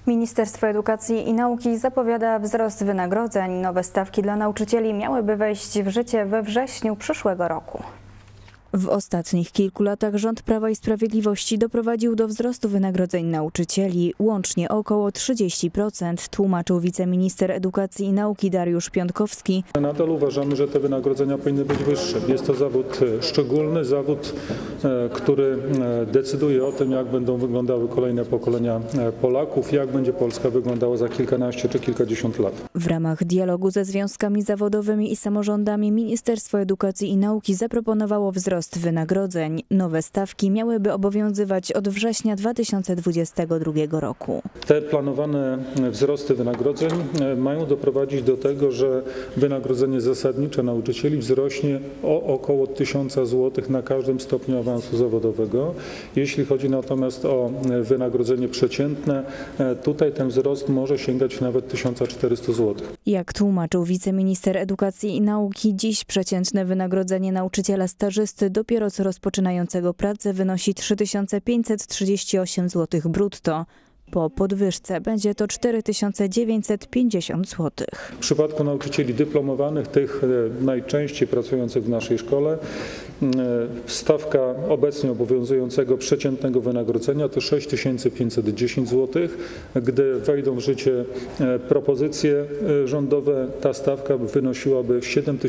Ministerstwo Edukacji i Nauki zapowiada wzrost wynagrodzeń. Nowe stawki dla nauczycieli miałyby wejść w życie we wrześniu przyszłego roku. W ostatnich kilku latach rząd Prawa i Sprawiedliwości doprowadził do wzrostu wynagrodzeń nauczycieli łącznie o około 30%, tłumaczył wiceminister Edukacji i Nauki Dariusz Piontkowski. Nadal uważamy, że te wynagrodzenia powinny być wyższe. Jest to zawód szczególny, zawód, który decyduje o tym, jak będą wyglądały kolejne pokolenia Polaków, jak będzie Polska wyglądała za kilkanaście czy kilkadziesiąt lat. W ramach dialogu ze związkami zawodowymi i samorządami Ministerstwo Edukacji i Nauki zaproponowało wzrost wynagrodzeń. Nowe stawki miałyby obowiązywać od września 2022 roku. Te planowane wzrosty wynagrodzeń mają doprowadzić do tego, że wynagrodzenie zasadnicze nauczycieli wzrośnie o około 1000 zł na każdym stopniu awansu zawodowego. Jeśli chodzi natomiast o wynagrodzenie przeciętne, tutaj ten wzrost może sięgać nawet 1400 zł. Jak tłumaczył wiceminister Edukacji i Nauki, dziś przeciętne wynagrodzenie nauczyciela stażysty dopiero co rozpoczynającego pracę wynosi 3538 zł brutto. Po podwyżce będzie to 4950 zł. W przypadku nauczycieli dyplomowanych, tych najczęściej pracujących w naszej szkole, stawka obecnie obowiązującego przeciętnego wynagrodzenia to 6510 zł. Gdy wejdą w życie propozycje rządowe, ta stawka wynosiłaby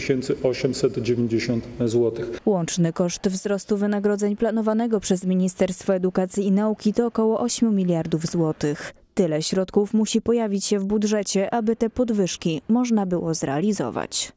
7890 zł. Łączny koszt wzrostu wynagrodzeń planowanego przez Ministerstwo Edukacji i Nauki to około 8 miliardów złotych. Tyle środków musi pojawić się w budżecie, aby te podwyżki można było zrealizować.